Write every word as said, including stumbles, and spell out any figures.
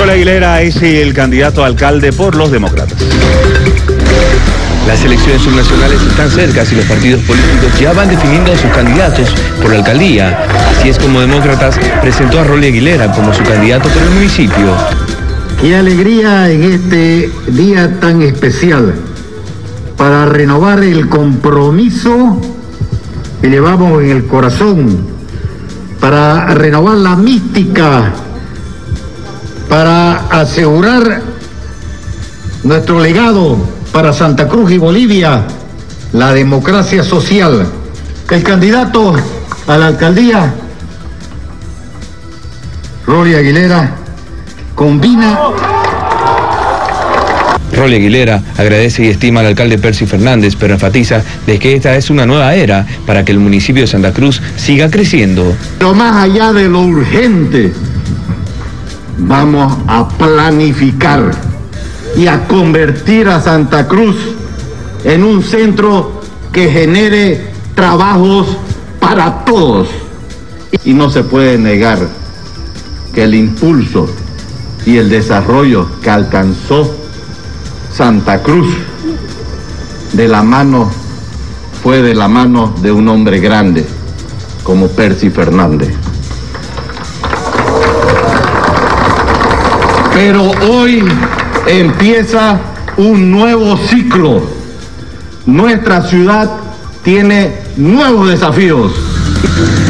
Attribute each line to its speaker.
Speaker 1: Rolly Aguilera es el candidato a alcalde por los demócratas.
Speaker 2: Las elecciones subnacionales están cerca y los partidos políticos ya van definiendo a sus candidatos por la alcaldía. Así es como Demócratas presentó a Rolly Aguilera como su candidato por el municipio.
Speaker 3: Qué alegría en este día tan especial para renovar el compromiso que llevamos en el corazón, para renovar la mística, para asegurar nuestro legado para Santa Cruz y Bolivia, la democracia social. El candidato a la alcaldía, Rolly Aguilera, combina...
Speaker 2: Rolly Aguilera agradece y estima al alcalde Percy Fernández, pero enfatiza de que esta es una nueva era para que el municipio de Santa Cruz siga creciendo.
Speaker 3: Pero más allá de lo urgente, vamos a planificar y a convertir a Santa Cruz en un centro que genere trabajos para todos. Y no se puede negar que el impulso y el desarrollo que alcanzó Santa Cruz de la mano, fue de la mano de un hombre grande como Percy Fernández. Pero hoy empieza un nuevo ciclo. Nuestra ciudad tiene nuevos desafíos.